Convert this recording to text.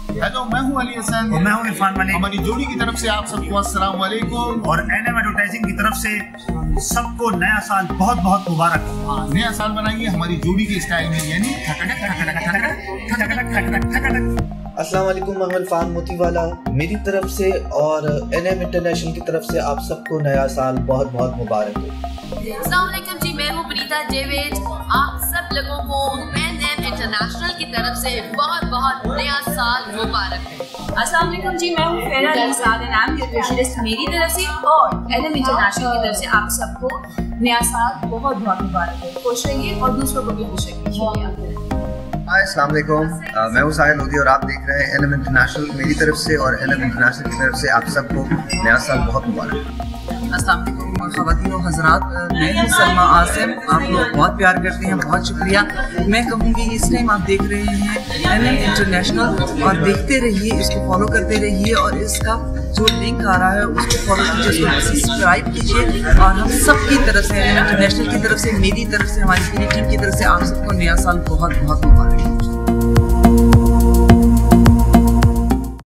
Hello, मैं हूं अली हसन और मैं हूं इरफान मलिक। हमारी जोड़ी की तरफ से आप सबको अस्सलाम वालेकुम और एनएम एडवर्टाइजिंग की तरफ से सबको नया साल बहुत बहुत मुबारक। नया साल बनाइए हमारी जोड़ी के स्टाइल में, यानी अस्सलाम वालेकुम, मैं इरफान मोतीवाला मेरी तरफ से और एनएम इंटरनेशनल की तरफ से आप सबको नया साल बहुत बहुत मुबारक हो। अस्सलाम वालेकुम जी, मैं हूँ प्रीता जेवेद। आप सब लोगों को एनएम इंटरनेशनल की तरफ से बहुत बहुत नया साल मुबारक है। अस्सलाम वालेकुम जी, मैं हूँ फेरा निसार नाम न्यूट्रिशनिस्ट मेरी तरफ से और एनएम इंटरनेशनल की तरफ से आप सबको नया साल बहुत बहुत मुबारक हो। खुश रहिए और दूसरों को भी खुश रखिए। शुक्रिया। हाय, अस्सलाम वालेकुम, मैं हूँ साहिल लोधी और आप देख रहे हैं एनएम इंटरनेशनल मेरी तरफ से और एनएम इंटरनेशनल की तरफ से आप सबको नया साल बहुत मुबारक। अस्सलाम वालेकुम ख़वातीन और हज़रात, मैं हूँ सलमा आसिम। आप लोग बहुत प्यार करते हैं, बहुत शुक्रिया। मैं कहूँगी इस टाइम आप देख रहे हैं एनएम इंटरनेशनल और देखते रहिए, इसको फॉलो करते रहिए और इसका जो लिंक आ रहा है उसको फॉलो कीजिए, उसको सब्सक्राइब कीजिए। और हम सब की तरफ से एनएम इंटरनेशनल की तरफ से, मेरी तरफ से, हमारी पूरी टीम की तरफ से आप सबको नया साल बहुत बहुत मुबारक।